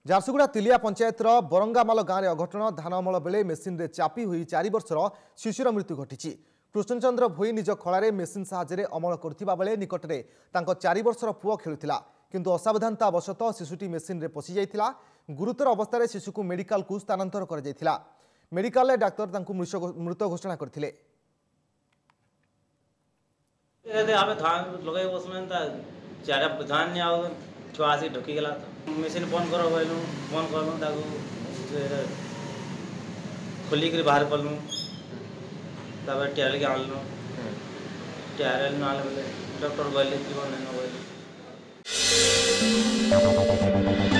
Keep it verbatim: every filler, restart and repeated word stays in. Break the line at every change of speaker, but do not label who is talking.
झारसुगुड़ा तिलिया पंचायतर बरंगामाल गाँव में अघटन धान अमल बेले मेसीन रे चापी हुई चार वर्षर शिशुर मृत्यु घटी। कृष्णचंद्र भोई निज खलारे मेसीन साहाय्य अमल करुवा बेले निकटरे तांको चार वर्षर पुओ खेलुथिला, किंतु असावधानता वशतः शिशुटी मेसीन रे पशि जाइथिला। गुरुतर अवस्था शिशु को मेडिकल को स्थानांतर कर जाइथिला। मेडिकल डाक्तर तांको मृत घोषणा करथिले।
छुआ आसी ढुकी गला मेसीन बंद करो बोलूँ बंद करूँ ताकू खोलिक बाहर कलूँ टेर के आणलु टेर आने बेले डॉक्टर कहले जीवन नहीं बोले।